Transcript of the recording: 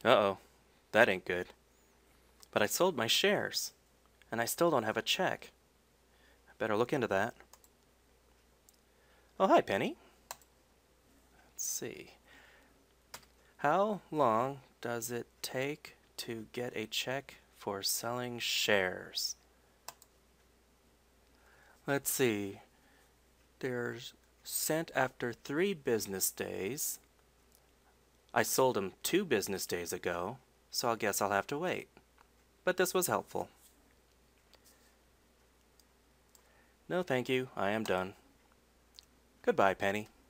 Uh-oh, that ain't good. But I sold my shares, and I still don't have a check. I better look into that. Oh, hi, Penny. Let's see. How long does it take to get a check for selling shares? Let's see. They're sent after 3 business days. I sold them 2 business days ago, so I guess I'll have to wait. But this was helpful. No, thank you. I am done. Goodbye, Penny.